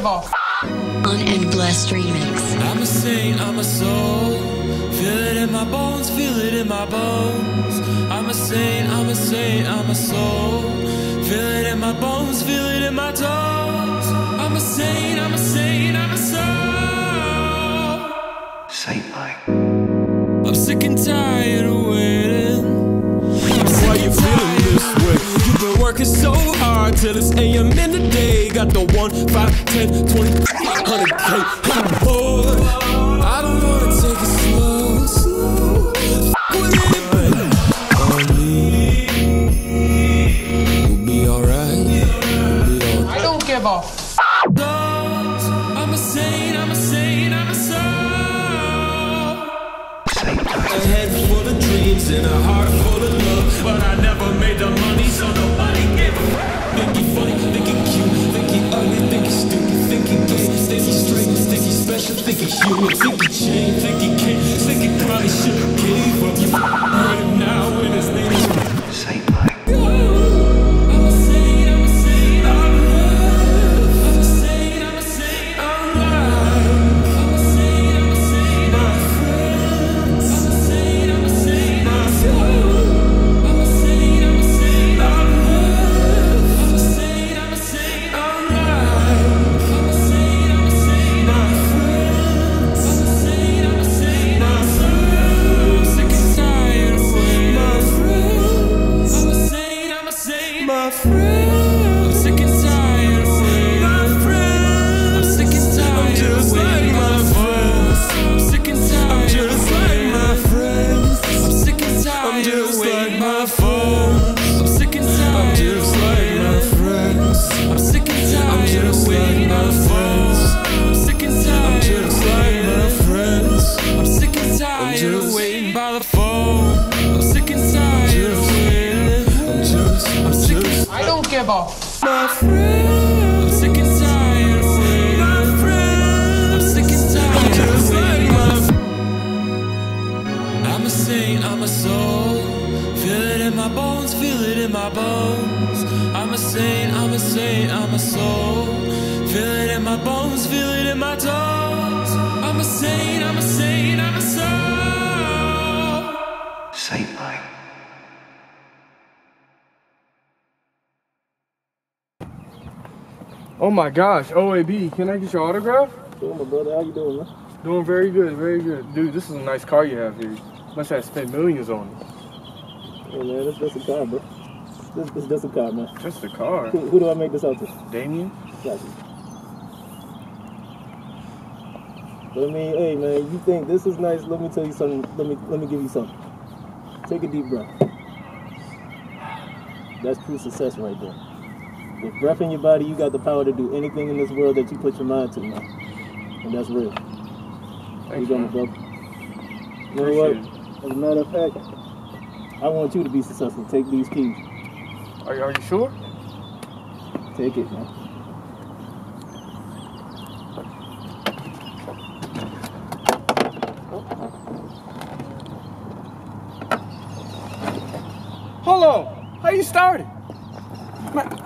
give a On and Blessed remix. I'm a saint, I'm a soul. Feel it in my bones, feel it in my bones. I'm a saint, I'm a saint, I'm a soul. Feel it in my bones, feel it in my toes. I'm a saint, I'm a saint, I'm a soul. Saintlike. I'm sick and tired of waiting. Why you feeling this way? You've been working so hard till it's AM in the day. Got the 1, 5, 10, 20, 100K. Boy, I don't wanna take it slow, slow. With it, on me, we'll be alright. I don't give a I'm a saint, I'm a saint, I'm a soul. A head full of dreams and a heart full of love, but I never made the money, so nobody gave a fuck. Think he funny, think he cute, think he ugly, think he stupid, think he gay, think he straight, think he special, think he human, think he changed, think he can't, think he probably should've gave up. You right now when his name is Saintlike. I don't give a My friend, I'm sick and tired of waiting. My friend, I'm sick and tired of waiting. I'm a saint, I'm a soul. Feel it in my bones, feel it in my bones. I'm a saint, I'm a saint, I'm a soul. Feel it in my bones, feel it in my toes. I'm a saint, I'm a saint, I'm a soul. Saintlike. Oh my gosh, O.A.B, can I get your autograph? Sure, my brother. How you doing, man? Doing very good, very good. Dude, this is a nice car you have here. Must have spent millions on it. Hey, man, that's just a car, bro. This just a car, man. Just a car? Who do I make this out to? Damien? Gotcha. But I mean, hey, man, you think this is nice? Let me tell you something. Let me give you something. Take a deep breath. That's true success right there. With breath in your body, you got the power to do anything in this world that you put your mind to, man. And that's real. Thanks, you got me, man. brother. You know what? As a matter of fact, I want you to be successful. Take these keys. Are you sure? Take it, man. Hold on. How you started? Man,